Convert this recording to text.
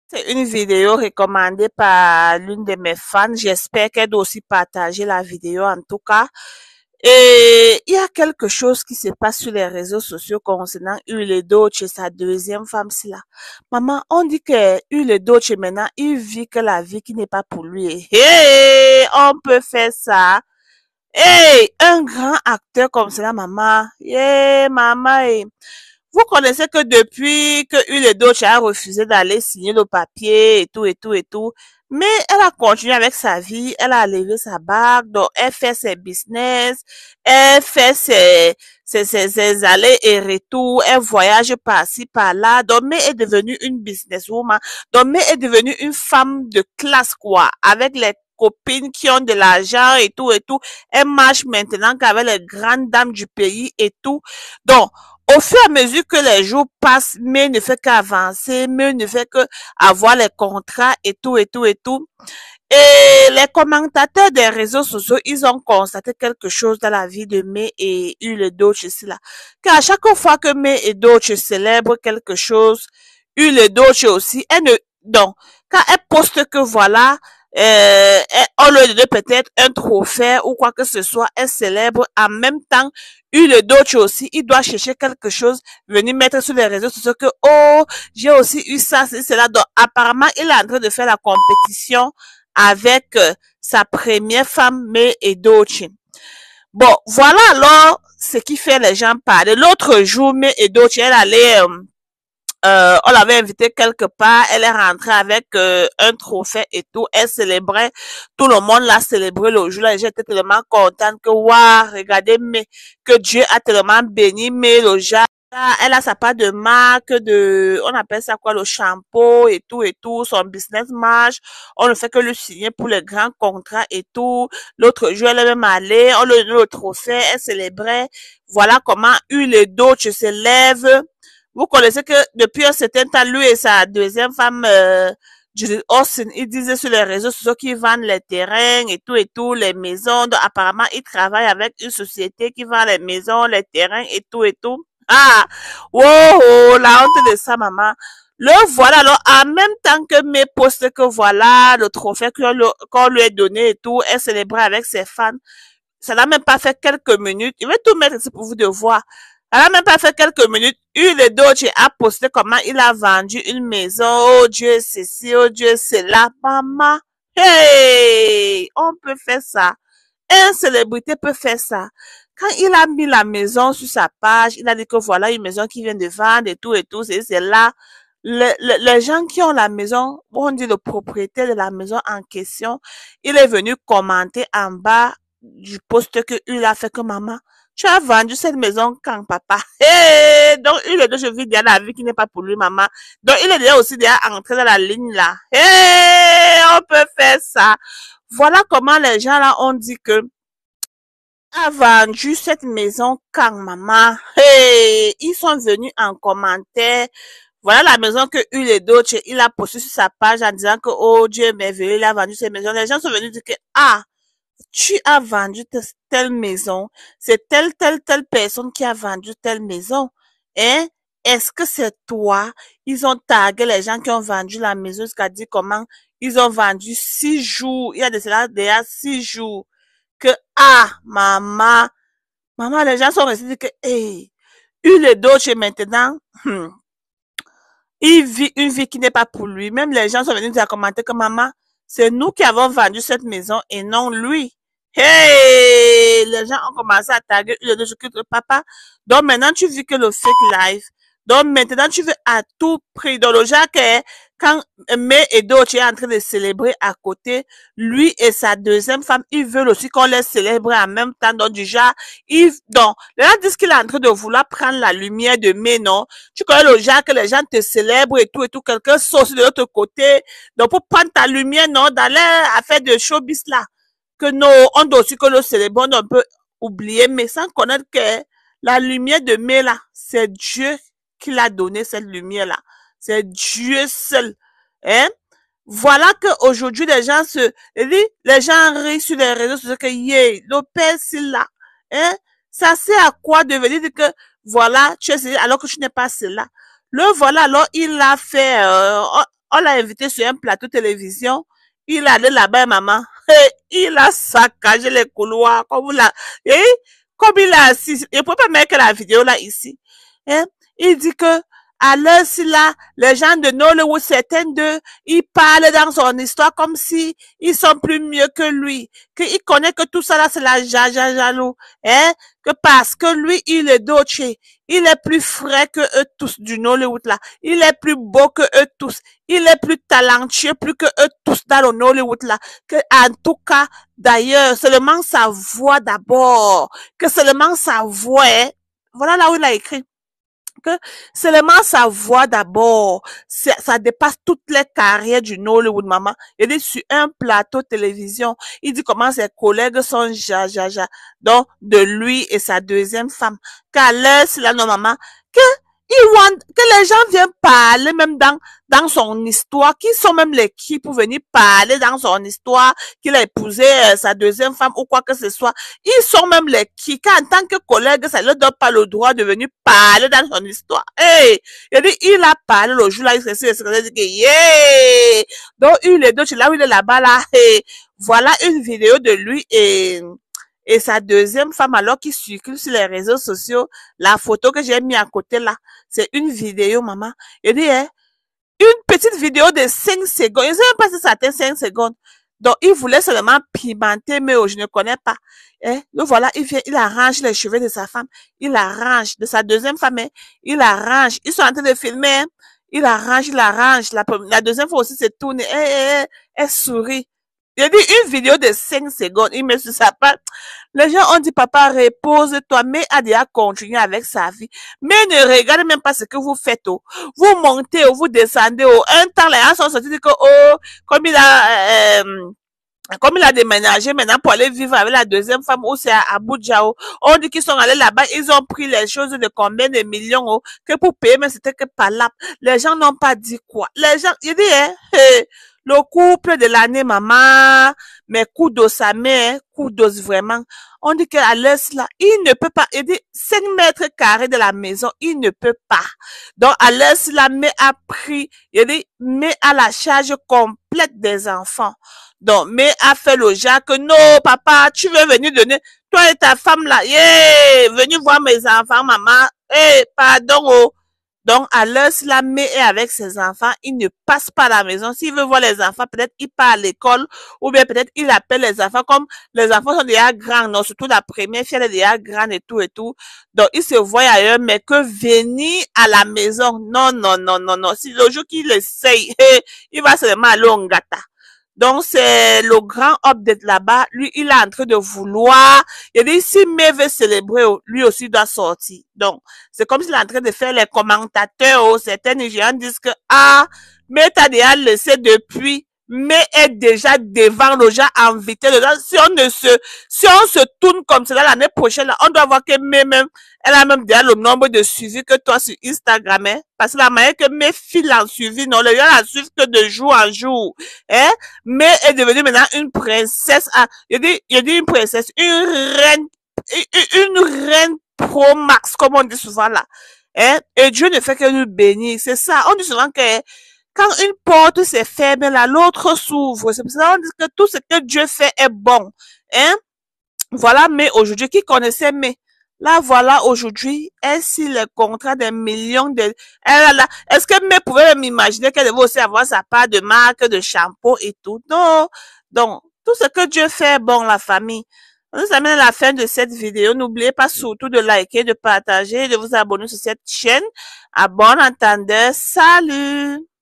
C'est une vidéo recommandée par l'une de mes fans. J'espère qu'elle doit aussi partager la vidéo en tout cas. Et il y a quelque chose qui se passe sur les réseaux sociaux concernant Ule Doce, sa deuxième femme, c'est là. Maman, on dit que Ule Doce maintenant, il vit que la vie qui n'est pas pour lui. Hey, on peut faire ça. Hey, un grand acteur comme cela, maman. Yeah, maman. Hey. Vous connaissez que depuis que Ule Doce a refusé d'aller signer le papier et tout, et tout, et tout, mais elle a continué avec sa vie, elle a levé sa barque, donc elle fait ses business, elle fait ses allers et retours, elle voyage par-ci, par-là, donc mais est devenue une businesswoman, donc mais est devenue une femme de classe, quoi, avec les copines qui ont de l'argent et tout et tout. Elle marche maintenant qu'avec les grandes dames du pays et tout. Donc, au fur et à mesure que les jours passent, mais ne fait qu'avancer, mais ne fait que avoir les contrats et tout et tout et tout. Et les commentateurs des réseaux sociaux, ils ont constaté quelque chose dans la vie de May et Ule Doce ici là. Qu'à chaque fois que May et Doce célèbrent quelque chose, Ule Doce aussi, elle ne, donc, quand elle poste que voilà, on lui donne peut-être un trophée ou quoi que ce soit, elle célèbre en même temps. Ule Doce aussi, il doit chercher quelque chose, venir mettre sur les réseaux sociaux que, oh, j'ai aussi eu ça, c'est cela. Donc, apparemment, il est en train de faire la compétition avec sa première femme, May et Doce. Bon, voilà alors ce qui fait les gens parler. L'autre jour, May et Doce, elle allait, on l'avait invitée quelque part, elle est rentrée avec un trophée et tout, elle célébrait, tout le monde l'a célébré le jour-là, j'étais tellement contente que, waouh, regardez, mais que Dieu a tellement béni, mais le genre, elle a sa part de marque, on appelle ça quoi, le shampoo et tout, son business marche, on ne fait que le signer pour les grands contrats et tout. L'autre jour, elle est même allée, on lui donne le trophée, elle célébrait. Voilà comment Ule Doce se lève. Vous connaissez que depuis un certain temps, lui et sa deuxième femme, Judith Austin, ils disaient sur les réseaux sociaux qu'ils vendent les terrains et tout, les maisons. Donc, apparemment, ils travaillent avec une société qui vend les maisons, les terrains et tout et tout. Ah, wow, oh, la honte de ça, maman. Le voilà, alors, en même temps que mes postes que voilà, le trophée qu'on lui a donné et tout, elle célébrait avec ses fans. Ça n'a même pas fait quelques minutes. Je vais tout mettre ici pour vous de voir. Ça n'a même pas fait quelques minutes. Ule Doce a posté comment il a vendu une maison. Oh Dieu, ceci, oh Dieu, cela. Maman, hey, on peut faire ça. Une célébrité peut faire ça. Quand il a mis la maison sur sa page, il a dit que voilà une maison qui vient de vendre et tout, c'est là. Les gens qui ont la maison, on dit le propriétaire de la maison en question, il est venu commenter en bas du poste que il a fait que maman, tu as vendu cette maison quand papa? Hey, donc il est déjà, je vis déjà la vie qui n'est pas pour lui, maman. Donc il est déjà aussi déjà entré dans la ligne là. Hey, on peut faire ça. Voilà comment les gens là ont dit que a vendu cette maison quand maman. Hey, ils sont venus en commentaire. Voilà la maison que Ule Doce, il a posté sur sa page en disant que, oh Dieu est merveilleux, il a vendu cette maison. Les gens sont venus dire que, ah, tu as vendu telle maison. C'est telle personne qui a vendu telle maison. Hein? Est-ce que c'est toi? Ils ont tagué les gens qui ont vendu la maison jusqu'à dire comment ils ont vendu 6 jours. Il y a de cela déjà 6 jours. Que, ah, maman, les gens sont restés dire que, hey, Ule Doce maintenant, il vit une vie qui n'est pas pour lui. Même les gens sont venus dire commenter que maman, c'est nous qui avons vendu cette maison et non lui. Hey! Les gens ont commencé à taguer le papa. Donc maintenant, tu vis que le fake life. Donc maintenant, tu veux à tout prix. Donc le genre que quand May et Doce est en train de célébrer à côté, lui et sa deuxième femme, ils veulent aussi qu'on les célèbre en même temps. Donc du genre, donc, les gens disent qu'il est en train de vouloir prendre la lumière de May, non? Tu connais le genre que les gens te célèbrent et tout, quelqu'un saute de l'autre côté. Donc pour prendre ta lumière, non, dans l'affaire de showbiz là que non, on doit aussi que le célèbre, on peut oublier, mais sans connaître que la lumière de mai là, c'est Dieu qui l'a donné cette lumière-là. C'est Dieu seul. Hein? Voilà que aujourd'hui les gens les gens rient sur les réseaux sociaux que yeah, le père c'est là. Hein? Ça sert à quoi de venir dire que voilà, tu es alors que tu n'es pas cela. Le voilà, alors il l'a fait, On l'a invité sur un plateau de télévision. Il est allé là-bas, maman. Et il a saccagé les couloirs, comme il a assis. Il ne peut pas mettre la vidéo là, ici. Hein? Il dit que, à l'heure là, les gens de Nollywood, certains d'eux, ils parlent dans son histoire comme si ils sont plus mieux que lui. Qu'il connaît que tout ça là, c'est la jaloux. Hein? Que parce que lui, il est d'autre. Il est plus frais que eux tous du Nollywood là. Il est plus beau que eux tous. Il est plus talentueux plus que eux tous dans le Nollywood là. Que, en tout cas, d'ailleurs, seulement sa voix d'abord. Que seulement sa voix, hein? Voilà là où il a écrit. Que seulement sa voix d'abord, ça dépasse toutes les carrières du Nollywood, maman. Il est sur un plateau de télévision. Il dit comment ses collègues sont donc, de lui et sa deuxième femme. Qu'à l'heure, c'est là, non, maman, que les gens viennent parler même dans son histoire, qui sont même les qui pour venir parler dans son histoire, qu'il a épousé sa deuxième femme ou quoi que ce soit. Ils sont même les qui, qu'en tant que collègue, ça ne leur donne pas le droit de venir parler dans son histoire. Hey! Il dit, il a parlé le jour là, il dit que, yeah! Donc, il est d'autres, là où il est là-bas, là, hey, voilà une vidéo de lui et sa deuxième femme, alors qui circule sur les réseaux sociaux, la photo que j'ai mis à côté là, c'est une vidéo, maman. Il dit, hein, une petite vidéo de 5 secondes. Je ne sais même pas si ça atteint 5 secondes. Donc, il voulait seulement pimenter, mais je ne connais pas. Hein? Donc voilà, il arrange les cheveux de sa femme. Il arrange, de sa deuxième femme, hein? Il arrange. Ils sont en train de filmer, hein? Il arrange. La deuxième fois aussi, c'est tourné. Elle sourit. Il a dit une vidéo de 5 secondes. Il met sur sa page. Les gens ont dit, papa, repose-toi. Mais Adia continue avec sa vie. Mais ne regardez même pas ce que vous faites. Oh. Vous montez, vous descendez. Un temps, les gens sont sortis dire que, comme il a déménagé maintenant pour aller vivre avec la deuxième femme où c'est à Abuja. On dit qu'ils sont allés là-bas, ils ont pris les choses de combien de millions que pour payer, mais c'était que pas là. Les gens n'ont pas dit quoi. Les gens, il dit, hein, le couple de l'année, maman, mais coup d'os à main, coup d'os vraiment. On dit qu'à l'est là, il ne peut pas, il dit 5 mètres carrés de la maison, il ne peut pas. Donc, à l'est là, mais a pris, il dit, mais à la charge complète des enfants. Donc, mais a fait le genre que non, papa, tu veux venir donner, toi et ta femme là, yeah, venez voir mes enfants, maman, pardon, oh. Donc, à l'heure, si la mère est avec ses enfants, il ne passe pas à la maison. S'il veut voir les enfants, peut-être il part à l'école, ou bien peut-être il appelle les enfants, comme les enfants sont déjà grands, non, surtout la première fille, elle est déjà grande et tout et tout. Donc, il se voit ailleurs, mais que venir à la maison, non, non, non, non, non. Si le jour qu'il essaye, il va seulement aller au Ngata. Donc, c'est le grand update là-bas. Lui, il est en train de vouloir. Il dit, si May veut célébrer, lui aussi doit sortir. Donc, c'est comme s'il est en train de faire les commentateurs. Certains Nigérians disent que, mais t'as déjà laissé depuis. Mais est déjà devant le gens invité dedans. Si on se tourne comme cela l'année prochaine, là, on doit voir que même, elle a même déjà le nombre de suivis que toi sur Instagram, hein. Parce que la manière que mes filles l'ont suivi, non, les gens la suivent que de jour en jour, hein. Mais est devenue maintenant une princesse, je dis une princesse, une reine pro max, comme on dit souvent là, hein. Et Dieu ne fait que nous bénir. C'est ça. On dit souvent que, quand une porte s'est fermée, là, l'autre s'ouvre. C'est pour ça qu'on dit que tout ce que Dieu fait est bon. Hein? Voilà, mais aujourd'hui, qui connaissait mais là, voilà, aujourd'hui, est-ce le contrat des millions de... Est-ce que mais pouvait m'imaginer qu'elle devait aussi avoir sa part de marque, de shampoing et tout? Non. Donc, tout ce que Dieu fait est bon, la famille. On nous amène à la fin de cette vidéo. N'oubliez pas surtout de liker, de partager et de vous abonner sur cette chaîne. À bon entendeur. Salut!